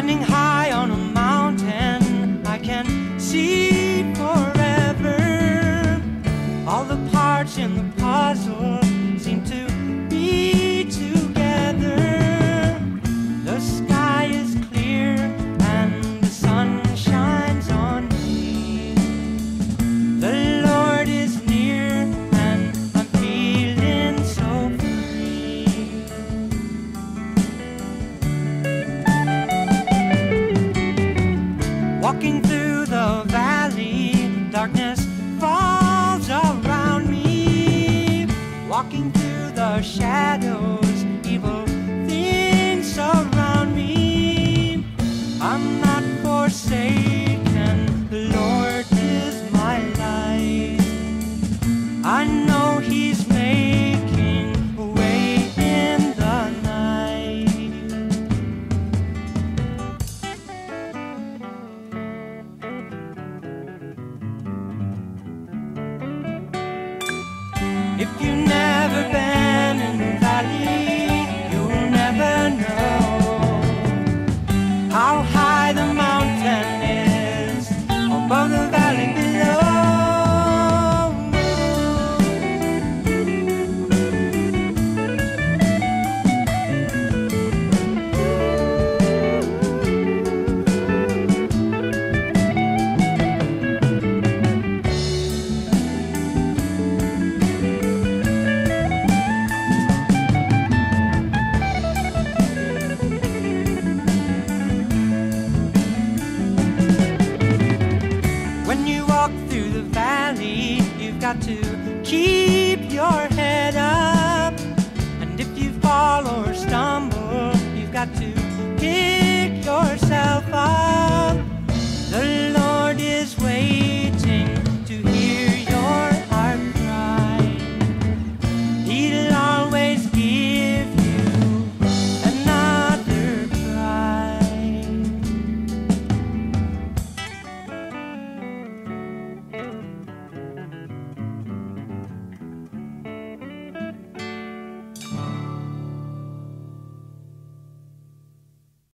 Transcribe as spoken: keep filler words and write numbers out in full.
Standing high on a mountain, I can see forever. All the parts in the puzzle seem to be together. The sky is clear and the sun shines on me. The Lord is near and I'm feeling so free. Walking through the valley, darkness falls around me. Walking through the shadows, evil things surround me. I'm not forsaken, the Lord is my light. I know He's making a way in the night. If you've never been in the valley, you'll never know how high the mountain is above the valley below. When you walk through the valley, you've got to keep your head up. And if you fall or stumble, you've got to pick yourself up.